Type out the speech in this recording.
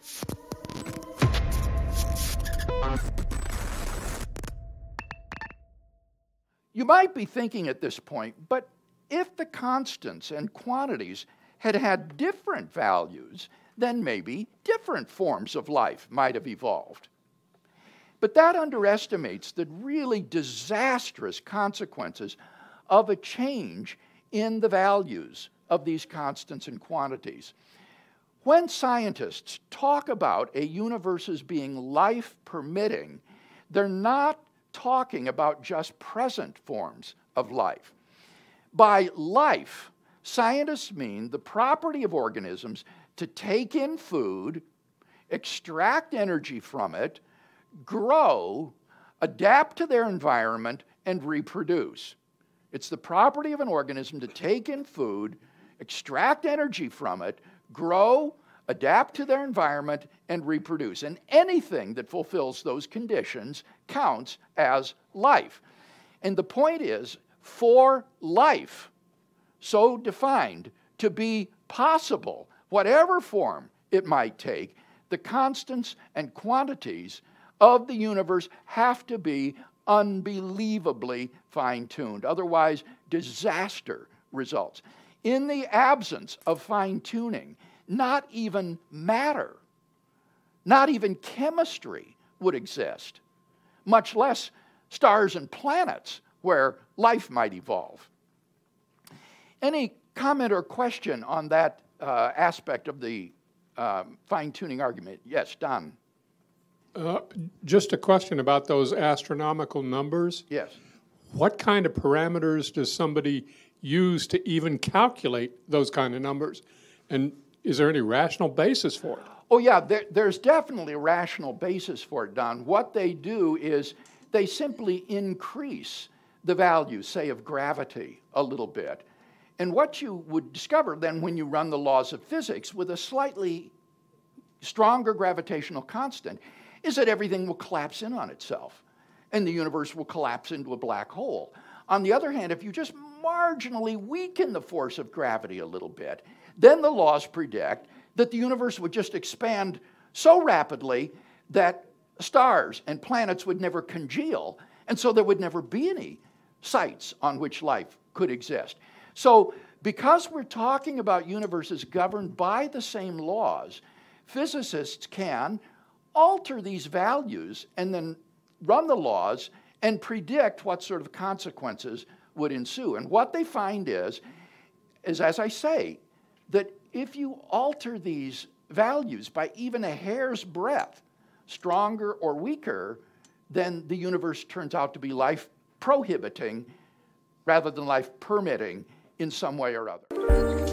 You might be thinking at this point, but if the constants and quantities had had different values, then maybe different forms of life might have evolved. But that underestimates the really disastrous consequences of a change in the values of these constants and quantities. When scientists talk about a universe as being life-permitting, they're not talking about just present forms of life. By life, scientists mean the property of organisms to take in food, extract energy from it, grow, adapt to their environment, and reproduce. It's the property of an organism to take in food, extract energy from it, grow, adapt to their environment, and reproduce. And anything that fulfills those conditions counts as life. And the point is, for life, so defined, to be possible, whatever form it might take, the constants and quantities of the universe have to be unbelievably fine-tuned. Otherwise, disaster results. In the absence of fine-tuning, not even matter, not even chemistry would exist, much less stars and planets where life might evolve. Any comment or question on that aspect of the fine-tuning argument? Yes, Don. Just a question about those astronomical numbers. Yes. What kind of parameters does somebody use to even calculate those kind of numbers? And is there any rational basis for it? Oh yeah, there's definitely a rational basis for it, Don. What they do is they simply increase the value, say, of gravity a little bit. And what you would discover then when you run the laws of physics with a slightly stronger gravitational constant is that everything will collapse in on itself and the universe will collapse into a black hole. On the other hand, if you just marginally weaken the force of gravity a little bit, then the laws predict that the universe would just expand so rapidly that stars and planets would never congeal, and so there would never be any sites on which life could exist. So because we're talking about universes governed by the same laws, physicists can alter these values and then run the laws and predict what sort of consequences would ensue. And what they find is as I say, that if you alter these values by even a hair's breadth, stronger or weaker, then the universe turns out to be life prohibiting rather than life permitting in some way or other.